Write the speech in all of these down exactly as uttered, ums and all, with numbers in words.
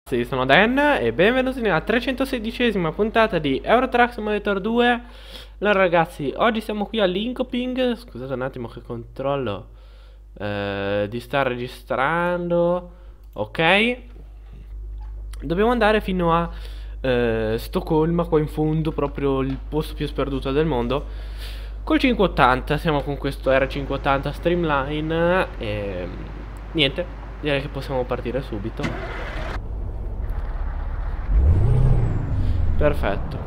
Sì, sono Dan e benvenuti nella trecentosedicesima puntata di Euro Truck Simulator due. Allora ragazzi, oggi siamo qui a Linkoping. Scusate un attimo che controllo eh, di star registrando. Ok. Dobbiamo andare fino a eh, Stoccolma, qua in fondo, proprio il posto più sperduto del mondo. Col cinquecentottanta, siamo con questo R cinquecentottanta Streamline e niente, direi che possiamo partire subito. Perfetto.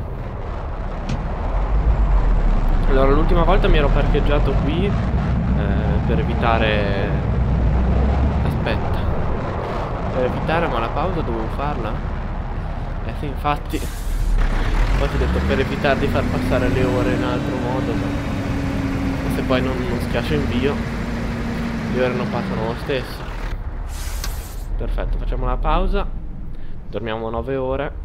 Allora, l'ultima volta mi ero parcheggiato qui eh, per evitare... Aspetta. Per evitare, ma la pausa dovevo farla? Eh sì, infatti. Poi ti ho detto per evitare di far passare le ore in altro modo, ma se poi non, non schiaccio invio, le ore non passano lo stesso. Perfetto, facciamo la pausa. Dormiamo nove ore.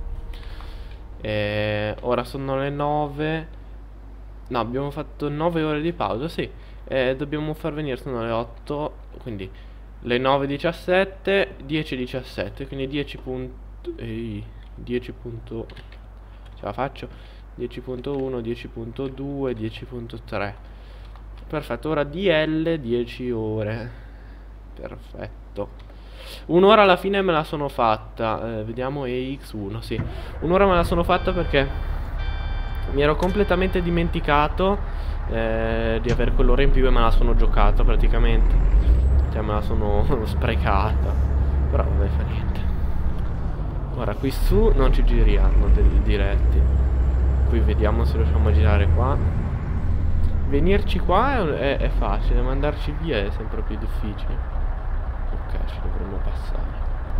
E ora sono le nove. No, abbiamo fatto nove ore di pausa, sì. E dobbiamo far venire, sono le otto. Quindi le nove e diciassette, dieci e diciassette. Quindi dieci punto... Ehi, dieci punto... Ce la faccio? dieci punto uno, dieci punto due, dieci punto tre. Perfetto, ora D L dieci ore. Perfetto. Un'ora alla fine me la sono fatta. eh, Vediamo E X uno, sì. Un'ora me la sono fatta perché mi ero completamente dimenticato eh, di avere quell'ora in più e me la sono giocata praticamente. Cioè me la sono sprecata. Però vabbè, fa niente. Ora qui su non ci giriamo dei diretti. Qui vediamo se riusciamo a girare qua. Venirci qua è, è, è facile, ma andarci via è sempre più difficile. Ok, ci dovremmo passare.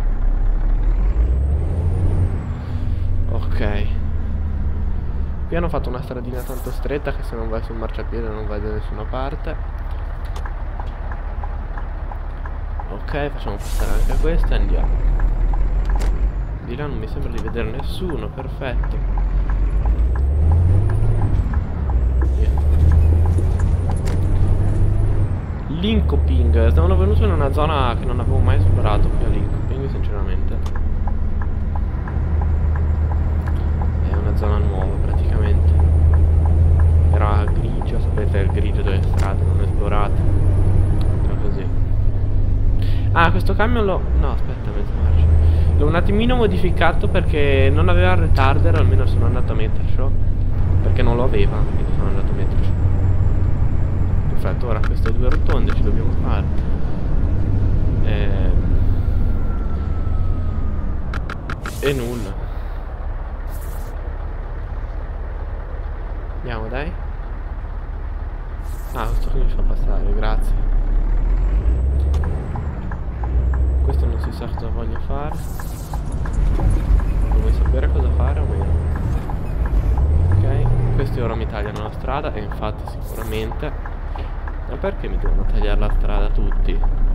Ok. Qui hanno fatto una stradina tanto stretta che se non vai sul marciapiede non vai da nessuna parte. Ok, facciamo passare anche questa e andiamo. Di là non mi sembra di vedere nessuno, perfetto. Linkoping, stavano venuti in una zona che non avevo mai esplorato qui a Linkoping, sinceramente. È una zona nuova praticamente. Era grigio, sapete il grigio delle strade non esplorate. Era così. Ah, questo camion l'ho... No, aspetta, mezzo marcia. L'ho un attimino modificato perché non aveva il retarder, almeno sono andato a mettercelo. Perché non lo aveva, quindi sono andato a mettercelo. Perfetto, ora queste due rotonde ci dobbiamo fare. E, e nulla. Andiamo, dai. Ah, questo qui mi fa passare, grazie. Questo non si sa cosa voglio fare. Vuoi sapere cosa fare o meno? Ok, questi ora mi tagliano la strada e infatti sicuramente. Ma perché mi devono tagliare la strada tutti?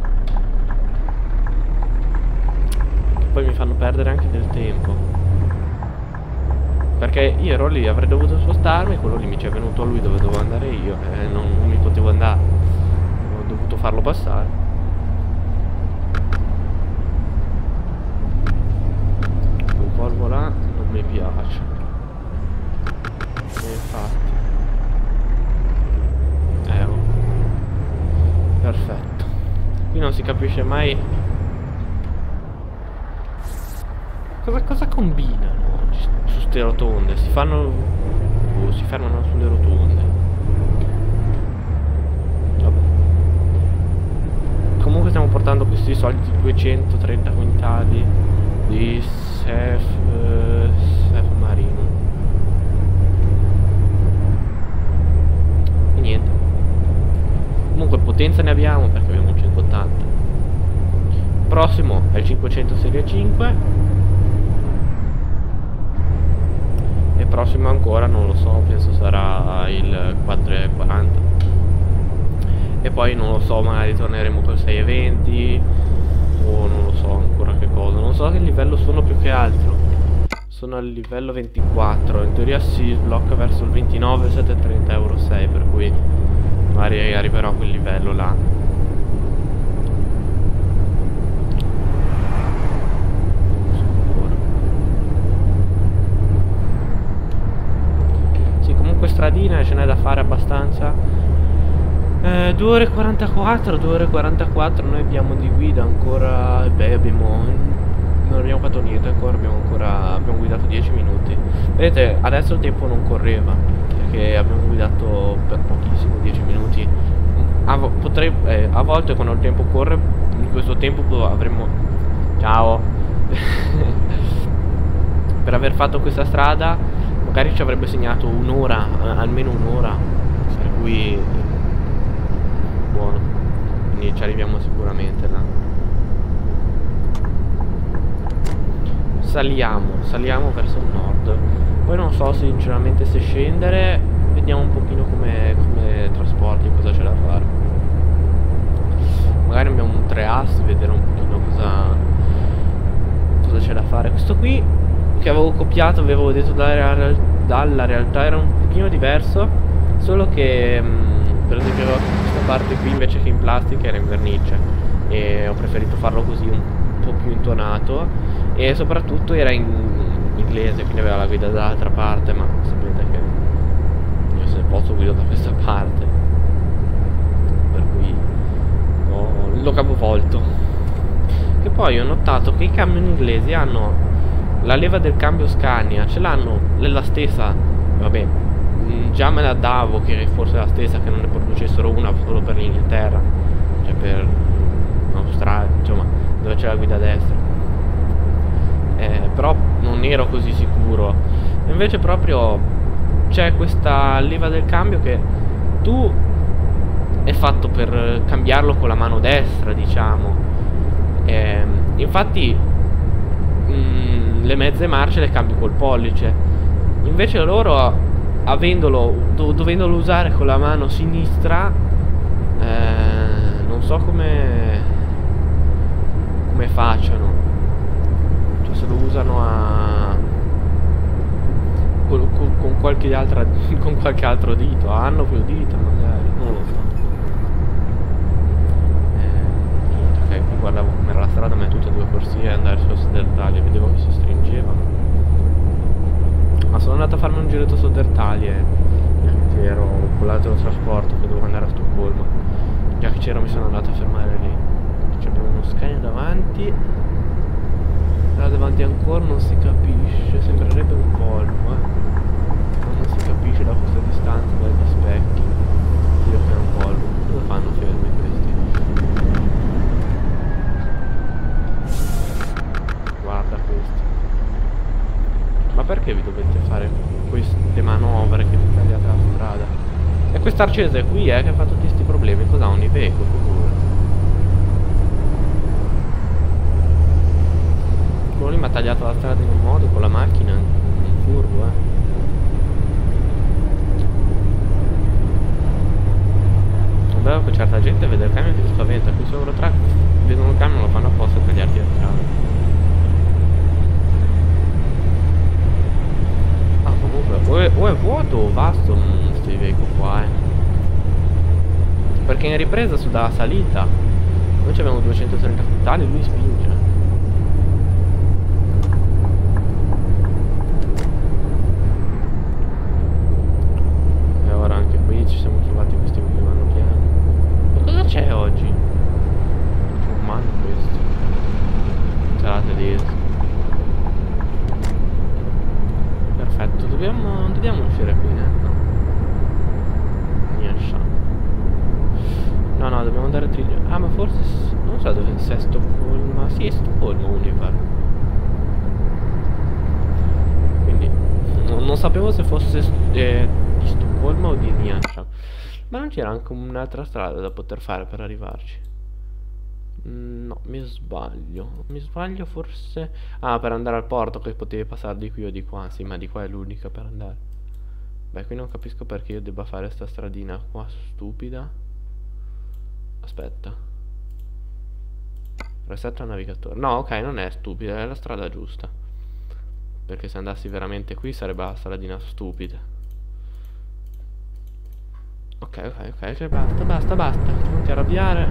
Che poi mi fanno perdere anche del tempo. Perché io ero lì, avrei dovuto spostarmi, quello lì mi ci è venuto lui dove dovevo andare io e non, non mi potevo andare. Ho dovuto farlo passare. Quel polvo là non mi piace. E infatti. Eh, oh. Perfetto. Qui non si capisce mai cosa, cosa combinano su ste rotonde. Si fanno oh, si fermano sulle rotonde. Vabbè. Comunque stiamo portando questi soliti duecentotrenta quintali di Sef eh, Sef Marino. E niente. Comunque potenza ne abbiamo perché abbiamo un cinquecentottanta. Prossimo è il cinquecento serie cinque. E prossimo ancora non lo so, penso sarà il quattrocentoquaranta. E poi non lo so, magari torneremo col seicentoventi. O non lo so ancora che cosa. Non so che livello sono più che altro. Sono al livello ventiquattro. In teoria si sblocca verso il ventinove settecentotrenta euro sei. Per cui magari arriverò a quel livello là. Non so. mattina e ce n'è da fare abbastanza. eh, due ore e quarantaquattro, due ore e quarantaquattro noi abbiamo di guida ancora. Beh, abbiamo non abbiamo fatto niente ancora, abbiamo ancora abbiamo guidato dieci minuti. Vedete, adesso il tempo non correva perché abbiamo guidato per pochissimo, dieci minuti. A, vo potrei, eh, a volte quando il tempo corre, in questo tempo avremmo... Ciao! Per aver fatto questa strada magari ci avrebbe segnato un'ora, almeno un'ora, per cui buono, quindi ci arriviamo sicuramente là. Saliamo, saliamo verso il nord. Poi non so sinceramente se scendere, vediamo un pochino come, come trasporti, cosa c'è da fare. Magari abbiamo un tre assi, vedere un pochino cosa cosa c'è da fare. Questo qui che avevo copiato, avevo detto dalla, real dalla realtà era un pochino diverso, solo che mh, per esempio questa parte qui invece che in plastica era in vernice e ho preferito farlo così un po' più intonato, e soprattutto era in inglese, quindi aveva la guida dall'altra parte, ma sapete che io se posso guido da questa parte, per cui l'ho capovolto. Che poi ho notato che i camion inglesi hanno la leva del cambio Scania, ce l'hanno la stessa, vabbè, già me la davo che forse è la stessa, che non ne producessero una solo per l'Inghilterra, cioè per l'Australia, insomma, dove c'è la guida a destra. Eh, però non ero così sicuro. Invece proprio c'è questa leva del cambio che tu è fatto per cambiarlo con la mano destra, diciamo. Eh, infatti mh, le mezze marce le cambi col pollice. Invece loro, avendolo do, dovendolo usare con la mano sinistra, eh, non so come come facciano, cioè se lo usano a con, con, con qualche altra con qualche altro dito, hanno più dita magari, non lo so. Eh, ok, qui guardavo com'era la strada, ma è tutta due corsie e andare sulla Södertälje, vedevo che si stringevano. Ma sono andato a farmi un giretto su Södertälje perché ero con l'altro trasporto che dovevo andare a Stoccolma. Già che c'ero mi sono andato a fermare lì. Abbiamo uno Scania davanti. Là davanti ancora non si capisce, sembrerebbe un polmo, eh. Ma non si capisce da questa distanza dagli specchi. Dio che è un polmo. Dove fanno fermi questi? Guarda questi. Ma perché vi dovete fare queste manovre che vi tagliate la strada? E quest'arcese qui, eh, che ha fatto tutti questi problemi. Cos'ha, un Iveco, figura? Quello lì mi ha tagliato la strada in un modo con la macchina, un furbo, eh. È bello che certa gente vede il camion e si spaventa. Qui su Eurotrack vedono il camion, lo fanno apposta per tagliarti la strada. Ah, comunque, o è, o è vuoto o vasto questo Iveco qua, eh. Perché in ripresa su dalla salita noi abbiamo duecentotrenta quintali, lui spinge. Ci siamo trovati questi qui che vanno piano. Ma cosa c'è oggi? Umano questo. Sarà tedesco. Perfetto, dobbiamo. Non dobbiamo uscire qui, né? No. Niente. No, no, dobbiamo andare dritto. Ah, ma forse. Non so dove è Stoccolma. Sì, è Stoccolma, Univar. Quindi. Non, non sapevo se fosse. Eh, di Stoccolma o di Niascia. Ma non c'era anche un'altra strada da poter fare per arrivarci? Mm, no, mi sbaglio. Mi sbaglio forse. Ah, per andare al porto che potevi passare di qui o di qua. Sì, ma di qua è l'unica per andare. Beh, qui non capisco perché io debba fare sta stradina qua stupida. Aspetta. Resetta il navigatore. No, ok, non è stupida, è la strada giusta. Perché se andassi veramente qui sarebbe la stradina stupida. Ok, ok, ok, cioè basta, basta, basta. Non ti arrabbiare.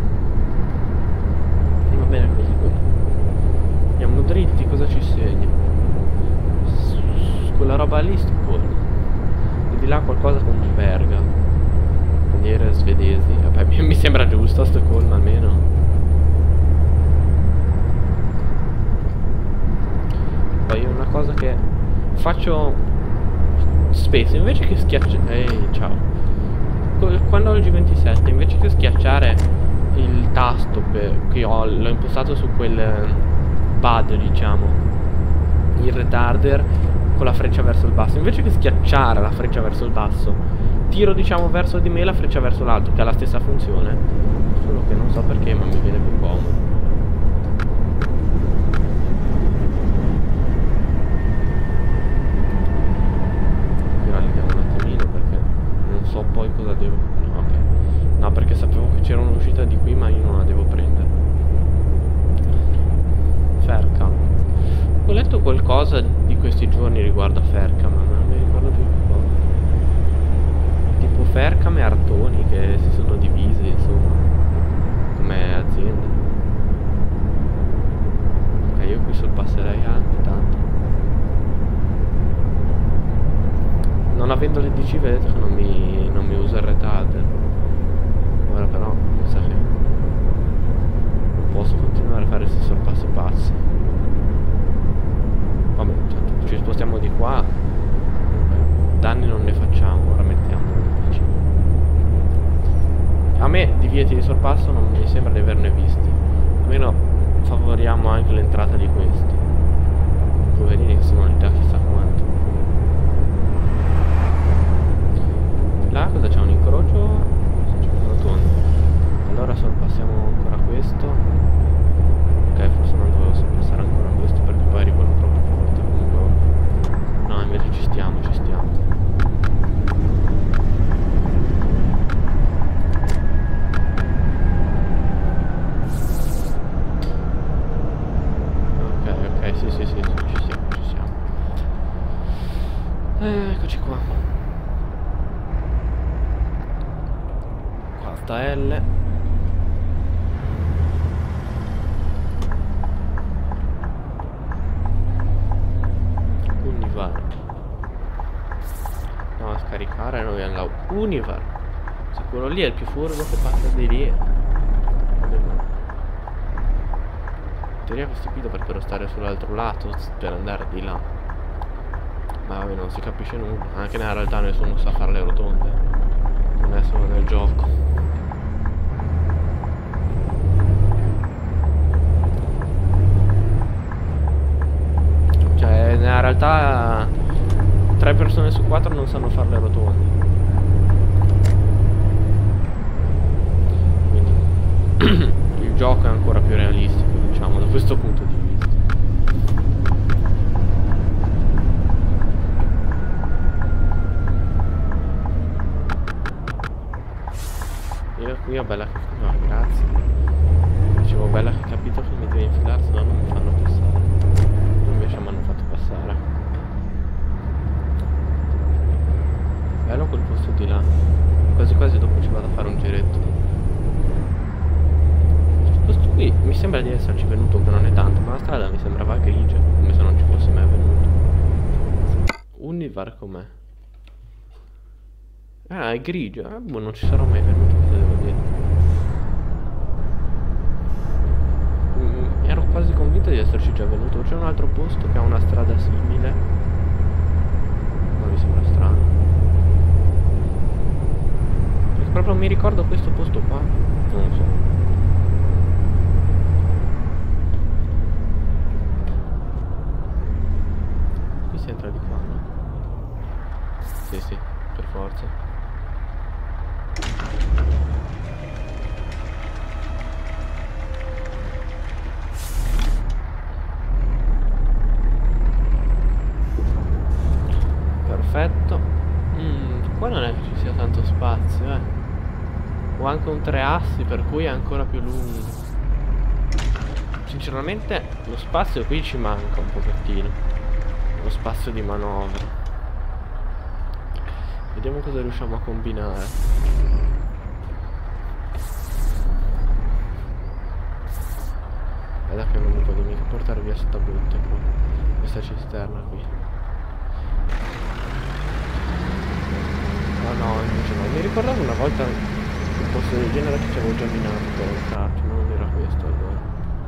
Va bene così. Andiamo dritti, cosa ci segna? Quella roba lì, Stoccolma. E di là qualcosa con un Berga. Bandiere svedesi. Vabbè, mi, mi sembra giusto a Stoccolma almeno. Poi una cosa che faccio spesso, invece che schiacciare... Ehi, ciao. Quando ho il G ventisette, invece che schiacciare il tasto per, che ho, l'ho impostato su quel pad, diciamo, il retarder con la freccia verso il basso, invece che schiacciare la freccia verso il basso, tiro, diciamo, verso di me la freccia verso l'alto, che ha la stessa funzione, solo che non so perché, ma mi viene più comodo. So poi cosa devo... No, ok. No, perché sapevo che c'era un'uscita di qui, ma io non la devo prendere. Fercam. Ho letto qualcosa di questi giorni riguardo a Fercam, ma non mi ricordo più cosa. Tipo Fercam e Artoni che si sono divisi, insomma, come azienda. Ok, io qui sorpasserei anche tanto. Non avendo le D C vedete che non mi, non mi usa il retarder. Ora però mi sa che non posso continuare a fare questi sorpassi pazzi. Vabbè, tanto ci spostiamo di qua. Danni non ne facciamo. Ora mettiamo le D C. A me divieti di sorpasso non mi sembra di averne visti. Almeno favoriamo anche l'entrata di questi poverini che sono lì da chissà quanto. Là cosa c'è? Un incrocio? C'è un rotondo. Allora sorpassiamo ancora questo. Ok, forse non dovevo sorpassare ancora questo perché poi arrivano troppo forte. Comunque no, invece ci stiamo, ci stiamo. Ok, ok, sì, sì, sì, sì, ci siamo, ci siamo. Eccoci qua. L Univar. No, a scaricare noi alla Univar. Sicuro lì è il più furbo che passa di lì. In teoria questi qui dovrebbero stare sull'altro lato per andare di là. Ma vabbè, non si capisce nulla. Anche nella realtà nessuno sa fare le rotonde. Non è solo nel gioco. Nella realtà tre persone su quattro non sanno fare le rotonde. Quindi il gioco è ancora più realistico, diciamo, da questo punto di vista. Io qui ho bella che... No, grazie. Dicevo bella che ho capito che mi deve infilare, se no non mi fanno passare. Invece mi hanno fatto passare. Bello quel posto di là. Quasi quasi dopo ci vado a fare un giretto. Questo qui mi sembra di esserci venuto, che non è tanto, ma la strada mi sembrava grigia, come se non ci fossi mai venuto. Univar com'è? Ah, è grigia. Ah, boh, non ci sarò mai venuto, cosa devo dire. Mm, ero quasi convinto di esserci già venuto. C'è un altro posto che ha una strada simile, ma mi sembra strano, perché proprio mi ricordo questo posto qua. Non lo so. Qui si entra di qua, no? Sì, sì, per forza. Perfetto. Mm, qua non è che ci sia tanto spazio, eh. Ho anche un tre assi, per cui è ancora più lungo. Sinceramente lo spazio qui ci manca un pochettino. Lo spazio di manovra. Vediamo cosa riusciamo a combinare. Guarda che non mi voglio mica portare via sta brutta qua, questa cisterna qui. Ah no, invece no. Mi ricordavo una volta un posto del genere che ci avevo già minato per entrarci, ma non era questo allora.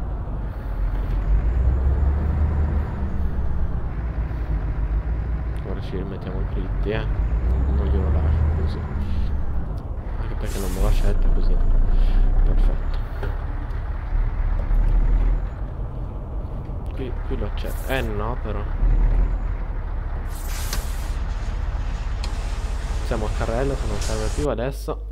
Ora ci rimettiamo i critti, eh. Non, non glielo lascio così. Anche perché non me l'ho scelta così. Perfetto. Qui, qui lo c'è. Eh no però. Siamo a carrello che non serve più adesso.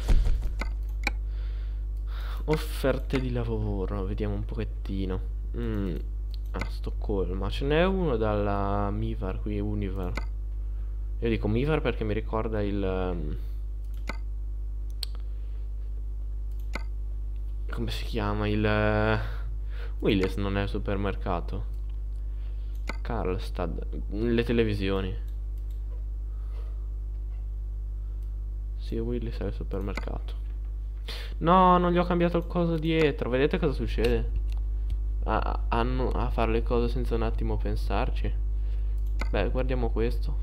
Offerte di lavoro, vediamo un pochettino. Mm. A Stoccolma ce n'è uno dalla Mivar qui, Univar. Io dico Mivar perché mi ricorda il um, come si chiama? Il uh, Willys non è il supermercato. Karlstad, le televisioni. Sì, Willys è il supermercato. No, non gli ho cambiato il coso dietro. Vedete cosa succede? A, a, a fare le cose senza un attimo pensarci. Beh, guardiamo questo.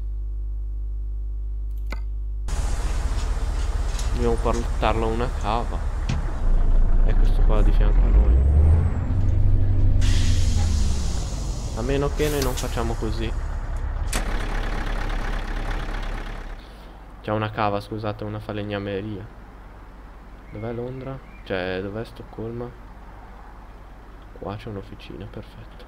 Dobbiamo portarlo a una cava. E questo qua di fianco a noi. A meno che noi non facciamo così. C'è una cava, scusate, una falegnameria. Dov'è Londra? Cioè, dov'è Stoccolma? Qua c'è un'officina, perfetto.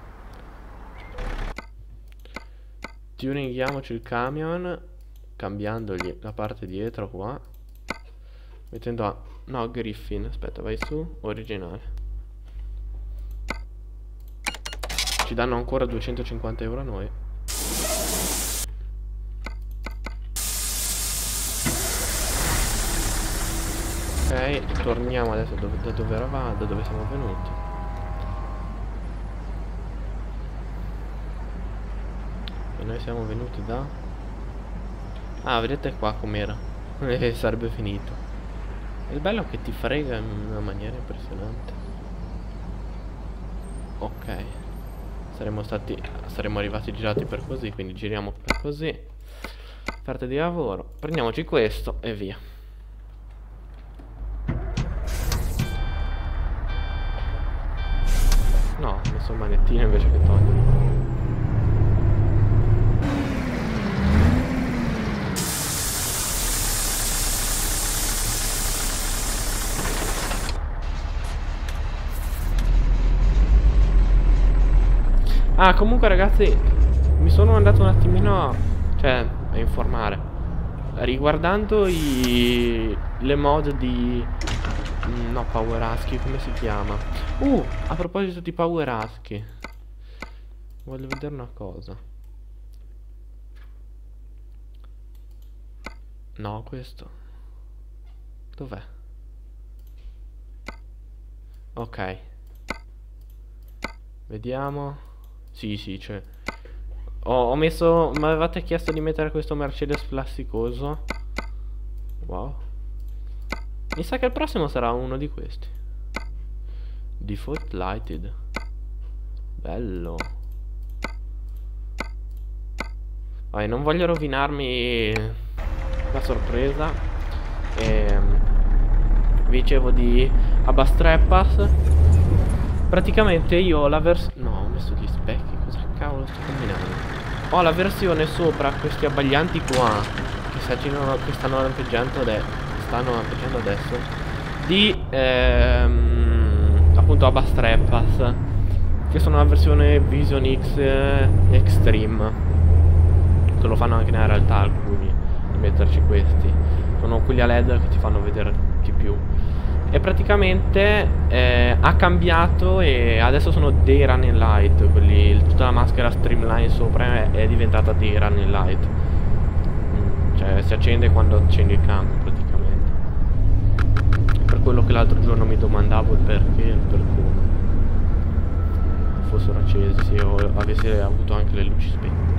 Tuninghiamoci il camion, cambiandogli la parte dietro qua, mettendo a... no, Griffin, aspetta, vai su, originale. Ci danno ancora duecentocinquanta euro a noi. Ok, torniamo adesso dove, da dove eravamo, da dove siamo venuti. E noi siamo venuti da... ah, vedete qua com'era. E sarebbe finito. E il bello è che ti frega in una maniera impressionante. Ok. Saremmo stati... saremmo arrivati girati per così, quindi giriamo per così. Parte di lavoro. Prendiamoci questo e via. No, ho messo il manettino invece che togliere. Ah, comunque ragazzi, mi sono andato un attimino, cioè, a informare. Riguardando i... le mod di... no, Power Husky, come si chiama? Uh, a proposito di Power Husky, voglio vedere una cosa. No, questo. Dov'è? Ok. Vediamo. Sì, sì, c'è. Ho, ho messo... mi avevate chiesto di mettere questo Mercedes plasticoso. Wow. Mi sa che il prossimo sarà uno di questi. Default lighted. Bello. Vai, non voglio rovinarmi la sorpresa. Ehm, vi dicevo di Abastreppas. Praticamente io ho la versione... no, ho messo gli specchi. Cosa cavolo sto combinando? Ho la versione sopra questi abbaglianti qua che, si accinono, che stanno lampeggiando adesso. Stanno lampeggiando adesso. Di ehm, appunto Abastreppas, che sono la versione Vision X eh, Extreme. Che lo fanno anche nella realtà alcuni, di metterci questi. Sono quelli a L E D che ti fanno vedere di più. E praticamente eh, ha cambiato e adesso sono dei running light, quelli, tutta la maschera streamline sopra è, è diventata dei running light. Mm, cioè si accende quando accendi il cambio praticamente. Per quello che l'altro giorno mi domandavo il perché e il per come fossero accesi, se io avessi avuto anche le luci spente.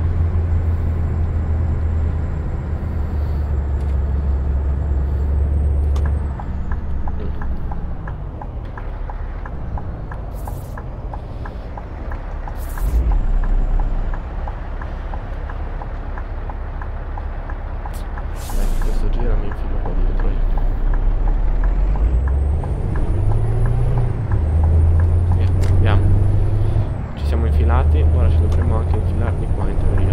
infilati, ora ci dovremmo anche infilare di qua in teoria.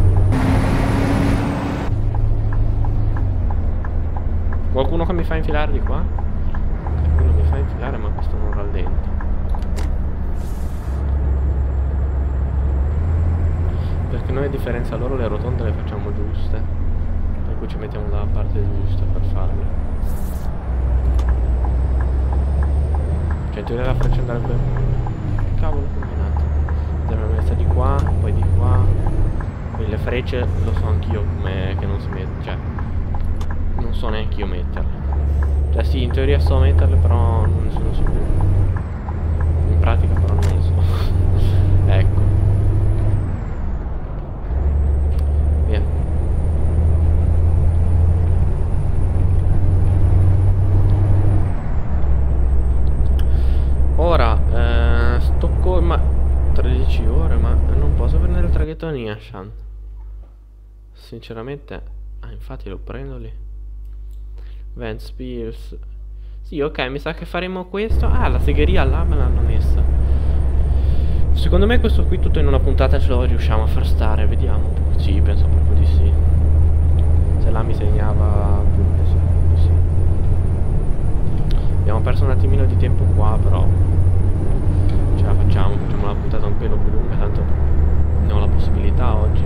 Qualcuno che mi fa infilare di qua? Ok, quello mi fa infilare ma questo non rallenta. Perché noi a differenza loro le rotonde le facciamo giuste, per cui ci mettiamo dalla parte giusta per farle. Cioè in teoria la freccia andrebbe... Cavolo combinato. L'abbiamo messa di qua, poi di qua. Poi le frecce lo so anch'io come che non si mette, cioè non so neanche io metterle. Cioè sì, in teoria so metterle però non ne sono sicuro. In pratica però non lo so. Ecco. Via. Ora eh, Stoccolma tredici ore, ma non posso prendere il traghetto a Niashan. Sinceramente. Ah, infatti lo prendo lì. Ventspils. Sì, ok, mi sa che faremo questo. Ah, la segheria là me l'hanno messa. Secondo me questo qui tutto in una puntata ce lo riusciamo a far stare. Vediamo. Sì, penso proprio di sì. Se là mi segnava punti, sì, proprio sì. Abbiamo perso un attimino di tempo qua, però ce la facciamo. Facciamo la puntata un pelo più lunga, tanto ne ho la possibilità oggi.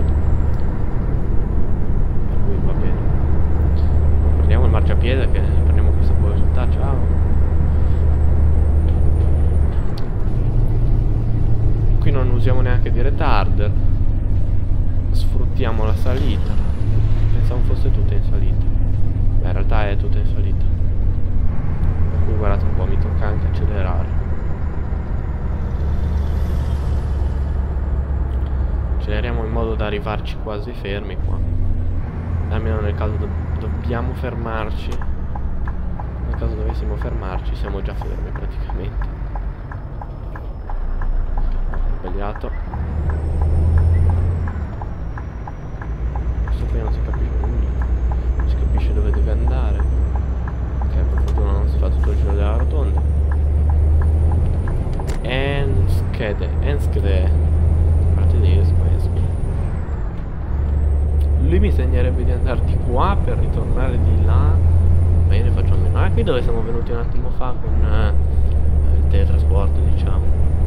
Per cui va bene. Prendiamo il marciapiede che prendiamo questa velocità, ciao. Qui non usiamo neanche di retarder. Sfruttiamo la salita. Pensavo fosse tutta in salita. Beh, in realtà è tutta in salita. Per cui guardate un po', mi tocca anche accelerare. Acceleriamo in modo da arrivarci quasi fermi qua. Almeno nel caso do dobbiamo fermarci. Nel caso dovessimo fermarci siamo già fermi praticamente. Sbagliato. Questo qui non si capisce nulla. Non si capisce dove deve andare. Ok, per fortuna non si fa tutto il giro della rotonda. Enskede. Enskede. Ma tedesco, Enskede. Lui mi segnerebbe di andare di qua per ritornare di là. Bene, facciamo meno. Ah, qui dove siamo venuti un attimo fa con eh, il teletrasporto, diciamo.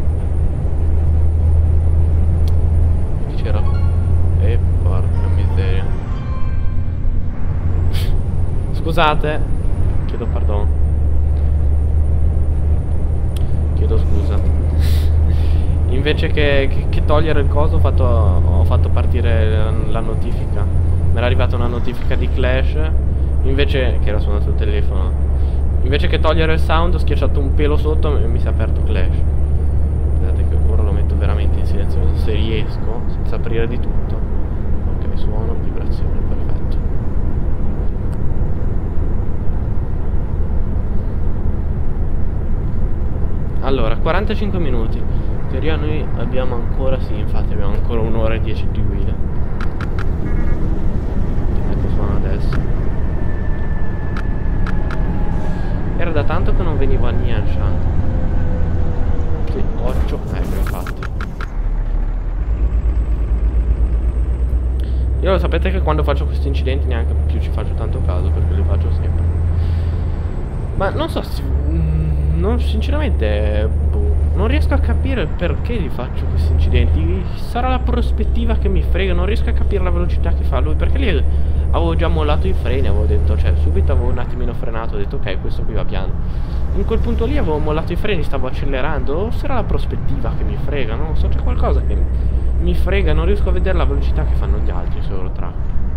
Qui c'era. E porca miseria. Scusate. Chiedo perdono. Chiedo scusa. Invece che, che, che togliere il coso ho fatto, ho fatto partire la, la notifica. Mi era arrivata una notifica di Clash. Invece che era suonato il telefono. Invece che togliere il sound ho schiacciato un pelo sotto e mi si è aperto Clash. Guardate che ora lo metto veramente in silenzioso se riesco, senza aprire di tutto. Ok, suono, vibrazione, perfetto. Allora, quarantacinque minuti. In teoria noi abbiamo ancora, sì, infatti abbiamo ancora un'ora e dieci di guida. Ecco, suona adesso. Era da tanto che non venivo a Nianshan. Sì, occhio, ecco, infatti. Io lo sapete che quando faccio questi incidenti neanche più ci faccio tanto caso, perché li faccio sempre. Ma non so se... Non, sinceramente, boh, non riesco a capire perché li faccio questi incidenti. Sarà la prospettiva che mi frega. Non riesco a capire la velocità che fa lui. Perché lì avevo già mollato i freni. Avevo detto, cioè subito avevo un attimino frenato. Ho detto ok, questo qui va piano. In quel punto lì avevo mollato i freni, stavo accelerando. O sarà la prospettiva che mi frega, non so, c'è qualcosa che mi frega. Non riesco a vedere la velocità che fanno gli altri su Eurotrack.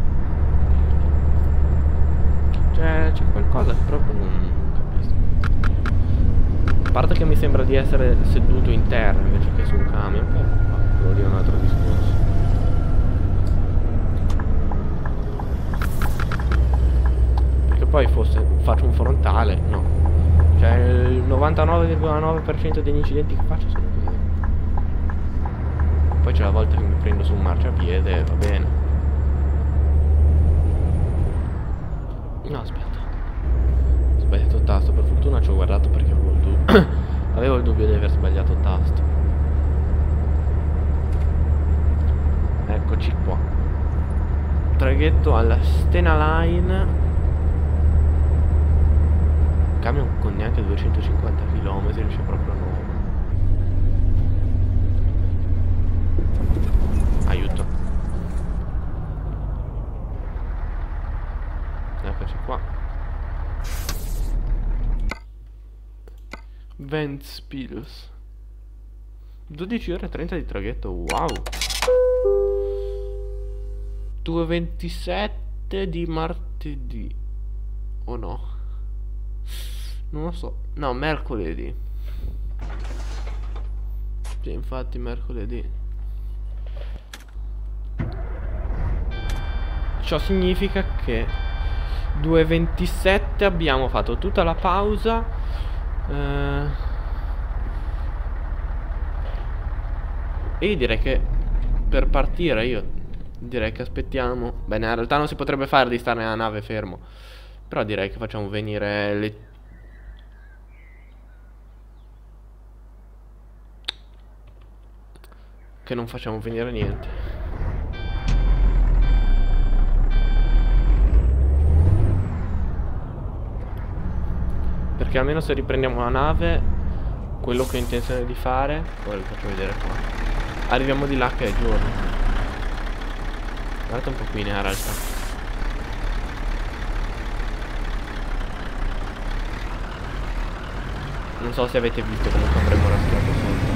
Cioè c'è qualcosa che proprio non... A parte che mi sembra di essere seduto in terra invece che su un camion, però no, quello lì è un altro discorso. Perché poi fosse faccio un frontale, no. Cioè il novantanove virgola nove per cento degli incidenti che faccio sono così. Poi c'è la volta che mi prendo su un marciapiede, va bene. No, aspetta. Ho sbagliato il tasto, per fortuna ci ho guardato perché avevo il dubbio. Avevo il dubbio di aver sbagliato il tasto. traghetto alla Stena Line. Camion con neanche duecentocinquanta chilometri, c'è proprio nuovo. Aiuto. Eccoci qua. Ventspils. dodici ore e trenta di traghetto, wow. due e ventisette di martedì. O no? Non lo so. No, mercoledì. Sì, infatti mercoledì. Ciò significa che due e ventisette abbiamo fatto tutta la pausa. Eh, e io direi che per partire io direi che aspettiamo. Bene, in realtà non si potrebbe fare di stare nella nave fermo. Però direi che facciamo venire le... Che non facciamo venire niente. Perché almeno se riprendiamo la nave, quello che ho intenzione di fare, poi lo faccio vedere qua. Arriviamo di là che è giorno. Guardate un po' qui in realtà. Non so se avete visto come avremmo raschiato sotto.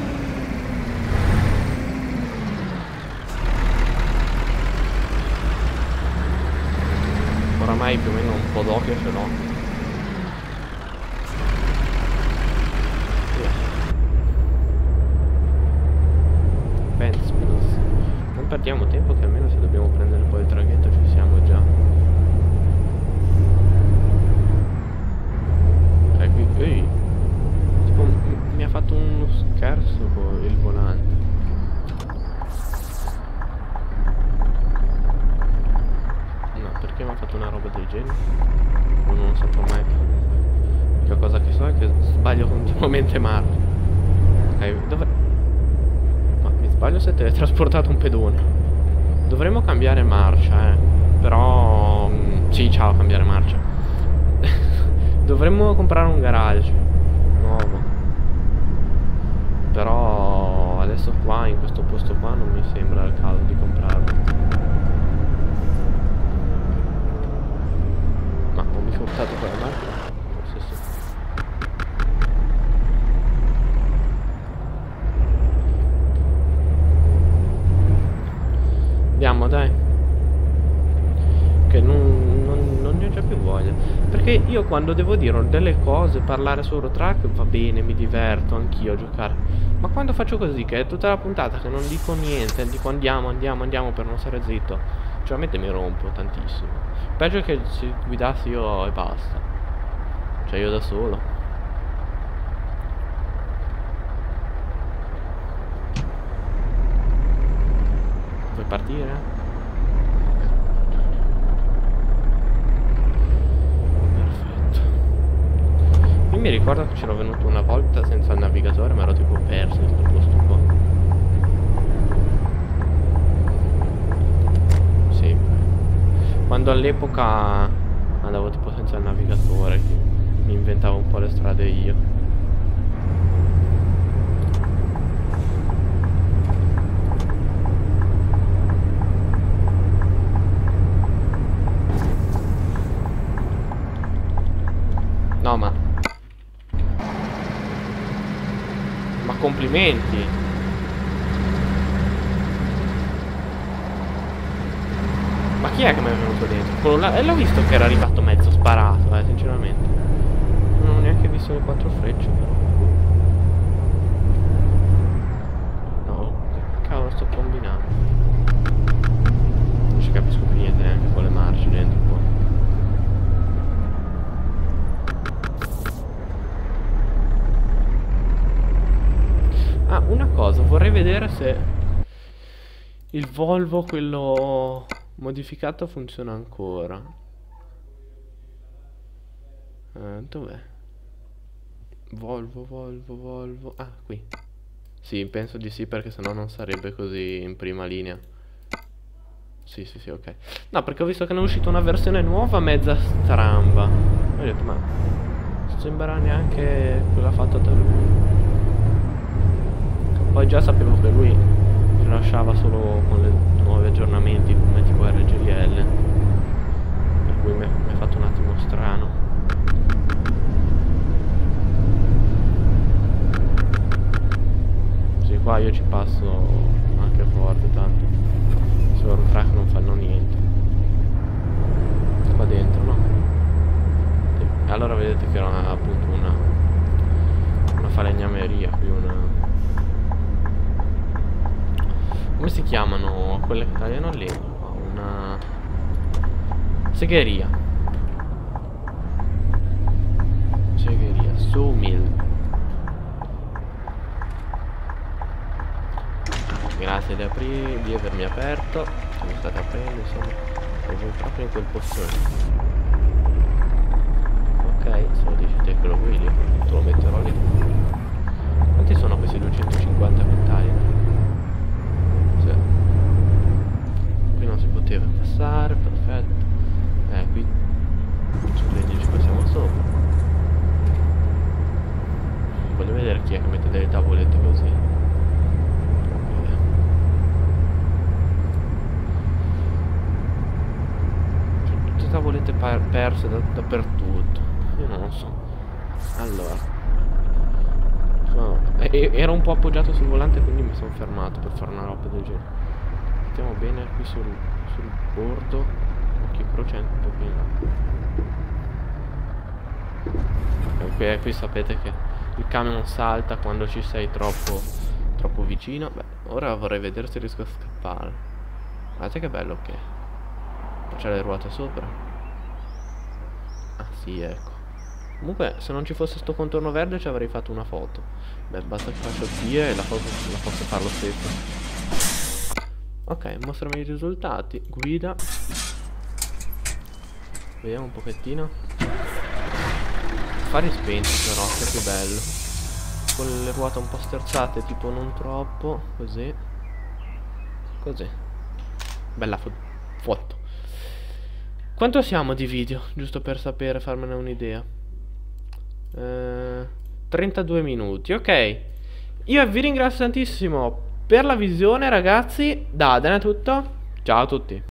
Oramai più o meno un po' d'occhio ce l'ho. Ventspils. Non perdiamo tempo, che almeno se dobbiamo prendere poi il traghetto ci siamo già. Eh, qui, ehi. Tipo, mi ha fatto uno scherzo con il volante. No, perché mi ha fatto una roba del genere? Non lo saprò mai. L'unica cosa che so è che sbaglio continuamente marcia. Ok, dove... Sbaglio, si è teletrasportato un pedone. Dovremmo cambiare marcia, eh. Però... Mh, sì, ciao, cambiare marcia. Dovremmo comprare un garage nuovo. Però... Adesso qua, in questo posto qua, non mi sembra il caso di comprarlo. Ma ho mica optato per la macchina? Forse sì. Andiamo, dai. Che non, non, non ne ho già più voglia. Perché io quando devo dire delle cose, parlare su Eurotrack, va bene, mi diverto anch'io a giocare. Ma quando faccio così, che è tutta la puntata che non dico niente, dico andiamo, andiamo, andiamo per non stare zitto, veramente mi rompo tantissimo. Peggio che se guidassi io e basta. Cioè io da solo. Puoi partire? Io mi ricordo che c'ero venuto una volta senza il navigatore, ma ero tipo perso in questo posto qua. Sì. Quando all'epoca andavo tipo senza il navigatore, mi inventavo un po' le strade io. No, ma... Ma complimenti! Ma chi è che mi è venuto dentro? Quello là... E l'ho visto che era arrivato mezzo sparato, eh, sinceramente. Non ho neanche visto le quattro frecce, però. No, che cavolo sto combinando? Non ci capisco più niente neanche con le marce dentro qua. Ah, una cosa, vorrei vedere se il Volvo, quello modificato, funziona ancora. Eh, dov'è? Volvo, Volvo, Volvo. Ah, qui. Sì, penso di sì, perché sennò non sarebbe così in prima linea. Sì, sì, sì, ok. No, perché ho visto che ne è uscita una versione nuova mezza stramba. Ho detto, ma sembra neanche quella fatta da lui. Poi già sapevo che lui rilasciava solo con i nuovi aggiornamenti come tipo R G L. Per cui mi è fatto un attimo strano. Sì, qua io ci passo anche forte, tanto solo il track non fanno niente. Qua dentro, no? Sì. E allora vedete che era una, appunto una una falegnameria qui, una... come si chiamano quelle che tagliano il legno? Una segheria. Segheria, sawmill. Grazie di, apri di avermi aperto. Siamo stati aprendo, insomma. Sono proprio in quel posto. Ok, se lo dici te che lo vuoi lì, te lo metterò lì. Quanti sono questi duecentocinquanta quintali? Sì. Qui non si poteva passare, perfetto. Eh, qui su legno ci passiamo sopra. Voglio vedere chi è che mette delle tavolette così. Tavolette perse da, dappertutto. Io non lo so. Allora, so, e, ero un po' appoggiato sul volante, quindi mi sono fermato per fare una roba del genere. Mettiamo bene qui sul, sul bordo. Occhio croce anche un po' più in là. E qui, qui sapete che il camion salta quando ci sei troppo troppo vicino. Beh, ora vorrei vedere se riesco a scappare. Guardate che bello che è. C'è le ruote sopra. Ah sì, ecco. Comunque se non ci fosse sto contorno verde ci avrei fatto una foto. Beh, basta che faccio P e la foto la posso fare lo stesso. Ok, mostrami i risultati. Guida. Vediamo un pochettino. Fari spenti però, che più bello. Con le ruote un po' sterzate, tipo non troppo. Così. Così. Bella fo foto. Quanto siamo di video? Giusto per sapere, farmene un'idea. eh, trentadue minuti, ok. Io vi ringrazio tantissimo per la visione, ragazzi. Da Adrian è tutto. Ciao a tutti.